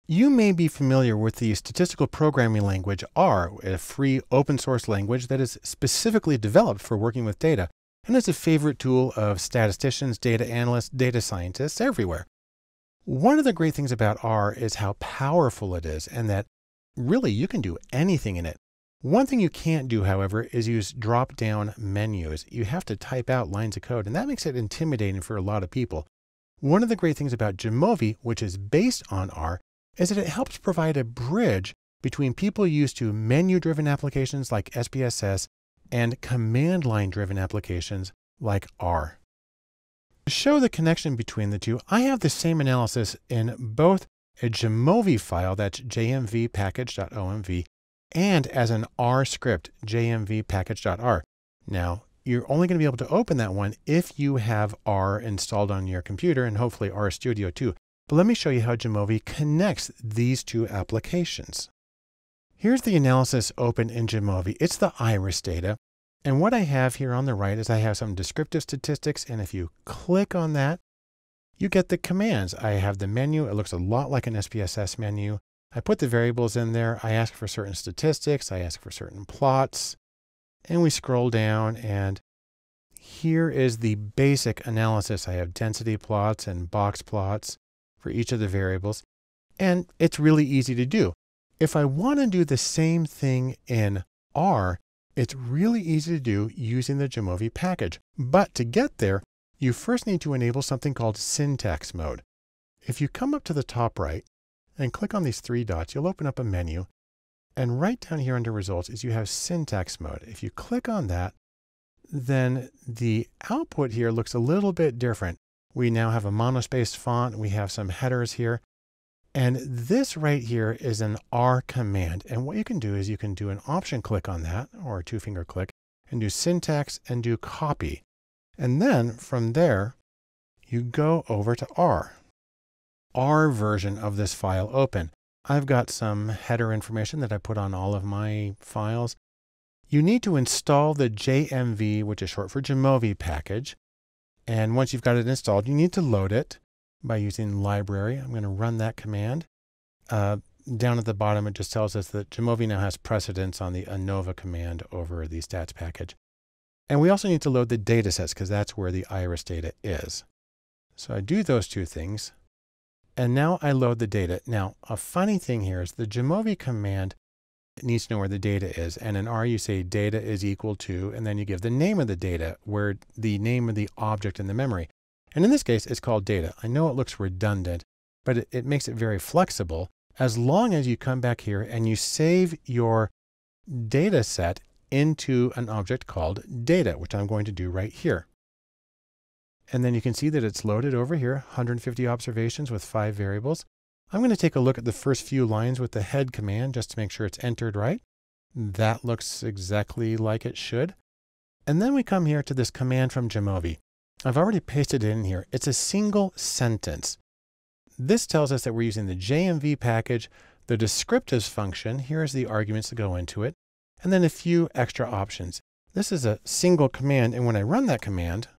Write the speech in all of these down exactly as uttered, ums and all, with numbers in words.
You may be familiar with the statistical programming language R, a free open source language that is specifically developed for working with data, and is a favorite tool of statisticians, data analysts, data scientists everywhere. One of the great things about R is how powerful it is, and that really you can do anything in it. One thing you can't do, however, is use drop-down menus. You have to type out lines of code, and that makes it intimidating for a lot of people. One of the great things about Jamovi, which is based on R, is that it helps provide a bridge between people used to menu-driven applications like S P S S and command line-driven applications like R. To show the connection between the two, I have the same analysis in both a Jamovi file, that's J M V package dot O M V, and as an R script, J M V package dot R. Now, you're only going to be able to open that one if you have R installed on your computer, and hopefully RStudio too. But let me show you how Jamovi connects these two applications. Here's the analysis open in Jamovi. It's the iris data. And what I have here on the right is I have some descriptive statistics. And if you click on that, you get the commands. I have the menu. It looks a lot like an S P S S menu. I put the variables in there. I ask for certain statistics. I ask for certain plots. And we scroll down, and here is the basic analysis. I have density plots and box plots for each of the variables. And it's really easy to do. If I want to do the same thing in R, it's really easy to do using the Jamovi package. But to get there, you first need to enable something called syntax mode. If you come up to the top right and click on these three dots, you'll open up a menu. And right down here under results is you have syntax mode. If you click on that, then the output here looks a little bit different. We now have a monospaced font. We have some headers here. And this right here is an R command. And what you can do is you can do an option click on that, or a two finger click, and do syntax and do copy. And then from there, you go over to R. R version of this file open. I've got some header information that I put on all of my files. You need to install the J M V, which is short for Jamovi package. And once you've got it installed, you need to load it by using library. I'm going to run that command. Uh, down at the bottom, it just tells us that Jamovi now has precedence on the ANOVA command over the stats package. And we also need to load the data sets because that's where the iris data is. So I do those two things. And now I load the data. Now, a funny thing here is the Jamovi command needs to know where the data is. And in R, you say data is equal to, and then you give the name of the data, where the name of the object in the memory. And in this case, it's called data. I know it looks redundant, but it, it makes it very flexible as long as you come back here and you save your data set into an object called data, which I'm going to do right here. And then you can see that it's loaded over here, one hundred fifty observations with five variables. I'm going to take a look at the first few lines with the head command just to make sure it's entered right. That looks exactly like it should. And then we come here to this command from Jamovi. I've already pasted it in here. It's a single sentence. This tells us that we're using the J M V package, the descriptives function. Here's the arguments that go into it, and then a few extra options. This is a single command, and when I run that command,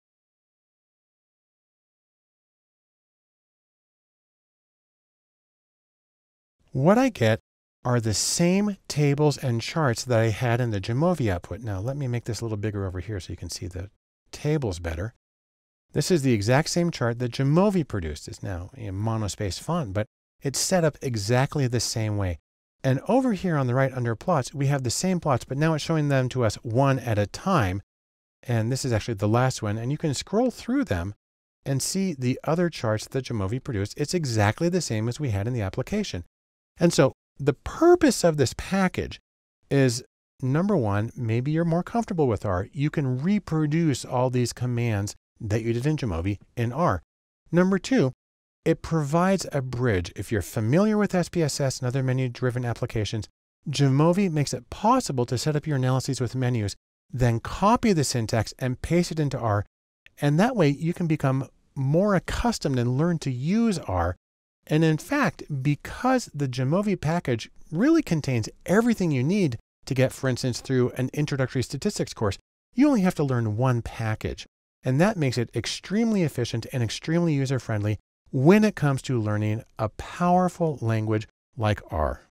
what I get are the same tables and charts that I had in the Jamovi output. Now, let me make this a little bigger over here so you can see the tables better. This is the exact same chart that Jamovi produced. It's now a monospaced font, but it's set up exactly the same way. And over here on the right under plots, we have the same plots, but now it's showing them to us one at a time. And this is actually the last one. And you can scroll through them and see the other charts that Jamovi produced. It's exactly the same as we had in the application. And so the purpose of this package is, number one, maybe you're more comfortable with R. You can reproduce all these commands that you did in Jamovi in R. Number two, it provides a bridge. If you're familiar with S P S S and other menu-driven applications, Jamovi makes it possible to set up your analyses with menus, then copy the syntax and paste it into R. And that way you can become more accustomed and learn to use R. And in fact, because the Jamovi package really contains everything you need to get, for instance, through an introductory statistics course, you only have to learn one package. And that makes it extremely efficient and extremely user-friendly when it comes to learning a powerful language like R.